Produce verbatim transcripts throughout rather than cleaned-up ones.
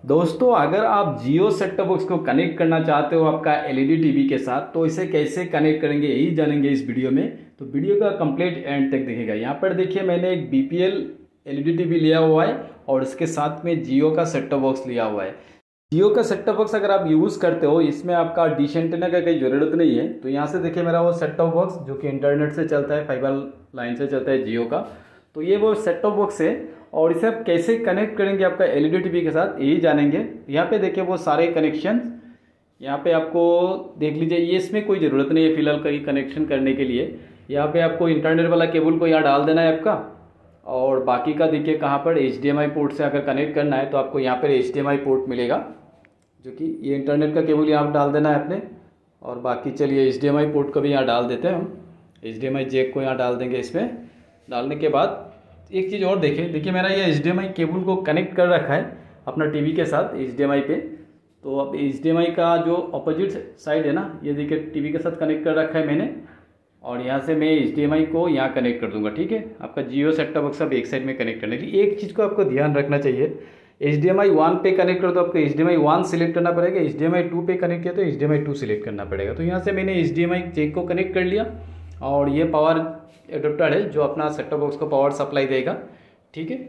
दोस्तों अगर आप जियो सेट टॉप बॉक्स को कनेक्ट करना चाहते हो आपका एलईडी टीवी के साथ, तो इसे कैसे कनेक्ट करेंगे यही जानेंगे इस वीडियो में। तो वीडियो का कंप्लीट एंड तक देखिएगा। यहाँ पर देखिए मैंने एक बीपीएल एलईडी टीवी लिया हुआ है और इसके साथ में जियो का सेट टॉप बॉक्स लिया हुआ है। जियो का सेट टॉप बॉक्स अगर आप यूज़ करते हो, इसमें आपका डिश एंटीना का कोई ज़रूरत नहीं है। तो यहाँ से देखिए मेरा वो सेट टॉप बॉक्स जो कि इंटरनेट से चलता है, फाइबर लाइन से चलता है जियो का। तो ये वो सेट टॉप बॉक्स है और इसे आप कैसे कनेक्ट करेंगे आपका एलईडी टीवी के साथ यही जानेंगे। यहाँ पे देखिए वो सारे कनेक्शन यहाँ पे आपको देख लीजिए। ये इसमें कोई ज़रूरत नहीं है फिलहाल कहीं कनेक्शन करने के लिए। यहाँ पे आपको इंटरनेट वाला केबल को यहाँ डाल देना है आपका, और बाकी का देखिए कहाँ पर H D M I port से अगर कनेक्ट करना है तो आपको यहाँ पर H D M I port मिलेगा, जो कि ये इंटरनेट का केबल यहाँ डाल देना है आपने। और बाकी चलिए H D M I port को भी यहाँ डाल देते हैं हम। H D M I jack को यहाँ डाल देंगे। इसमें डालने के बाद एक चीज़ और देखें, देखिए मेरा ये H D M I cable को कनेक्ट कर रखा है अपना टीवी के साथ एच डी एम आई पे। तो अब एच डी एम आई का जो अपोजिट साइड है ना, ये देखिए टीवी के साथ कनेक्ट कर रखा है मैंने, और यहाँ से मैं एच डी एम आई को यहाँ कनेक्ट कर दूंगा। ठीक है, आपका जियो सेट टॉप बॉक्स अब एक साइड में कनेक्ट करने की एक चीज़ को आपको ध्यान रखना चाहिए। H D M I one पे कनेक्ट कर तो आपको H D M I one select करना पड़ेगा, H D M I two पे कनेक्ट किया तो H D M I two select करना पड़ेगा। तो यहाँ से मैंने H D M I jack को कनेक्ट कर लिया और ये पावर एडोप्टर है जो अपना सेट टॉप बॉक्स को पावर सप्लाई देगा। ठीक है,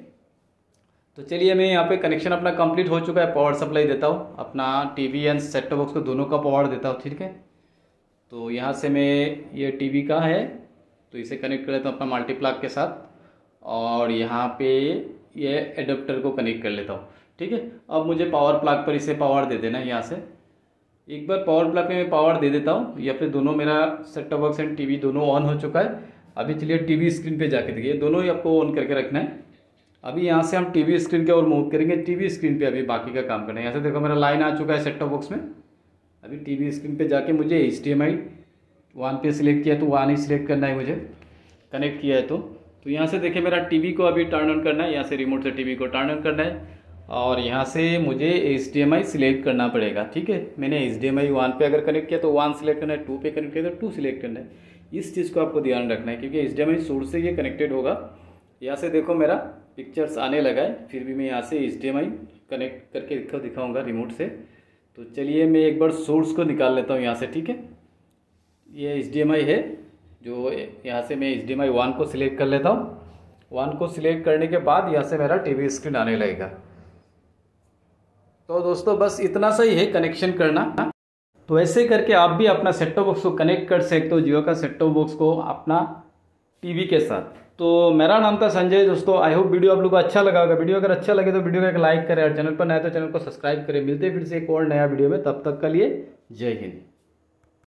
तो चलिए मैं यहाँ पे कनेक्शन अपना कंप्लीट हो चुका है। पावर सप्लाई देता हूँ अपना TV and set top box को दोनों का पावर देता हूँ। ठीक है, तो यहाँ से मैं ये टीवी का है तो इसे कनेक्ट कर लेता हूँ अपना मल्टीप्लग के साथ, और यहाँ पे ये एडोप्टर को कनेक्ट कर लेता हूँ। ठीक है, अब मुझे पावर प्लग पर इसे पावर दे देना है। यहाँ से एक बार पावर प्लग में मैं पावर दे देता हूँ, या फिर दोनों मेरा set top box and TV दोनों ऑन हो चुका है। अभी चलिए टीवी स्क्रीन पे जाके देखिए, दोनों ही आपको ऑन करके रखना है। अभी यहाँ से हम टीवी स्क्रीन के ओर मूव करेंगे, टीवी स्क्रीन पे अभी बाकी का काम करना है। यहाँ से देखो मेरा लाइन आ चुका है सेट टॉप बॉक्स में। अभी टीवी स्क्रीन पे जाके मुझे H D M I one पे सिलेक्ट किया तो वन ही सिलेक्ट करना है मुझे, कनेक्ट किया है तो तो यहाँ से देखिए मेरा टीवी को अभी टर्न ऑन करना है। यहाँ से रिमोट से टीवी को टर्न ऑन करना है और यहाँ से मुझे H D M I select करना पड़ेगा। ठीक है, मैंने H D M I one पे अगर कनेक्ट किया तो वन सिलेक्ट करना है, टू पे कनेक्ट किया तो टू सिलेक्ट करना है। इस चीज़ को आपको ध्यान रखना है क्योंकि H D M I source से ये कनेक्टेड होगा। यहाँ से देखो मेरा पिक्चर्स आने लगा है, फिर भी मैं यहाँ से H D M I connect करके दिखा दिखाऊँगा रिमोट से। तो चलिए मैं एक बार सोर्स को निकाल लेता हूँ यहाँ से। ठीक है, ये एच डी एम आई है जो यहाँ से मैं H D M I one को सिलेक्ट कर लेता हूँ। वन को सिलेक्ट करने के बाद यहाँ से मेरा टीवी स्क्रीन आने लगेगा। तो दोस्तों बस इतना सा ही है कनेक्शन करना। तो ऐसे करके आप भी अपना सेट टॉप बॉक्स को कनेक्ट कर सकते हो, जियो का सेट टॉप बॉक्स को अपना टीवी के साथ। तो मेरा नाम था संजय। दोस्तों आई होप वीडियो आप लोगों को अच्छा लगा होगा। वीडियो अगर अच्छा लगे तो वीडियो को एक लाइक करें और चैनल पर नया तो चैनल को सब्सक्राइब करें। मिलते हैं फिर से एक और नया वीडियो में, तब तक के लिए जय हिंद।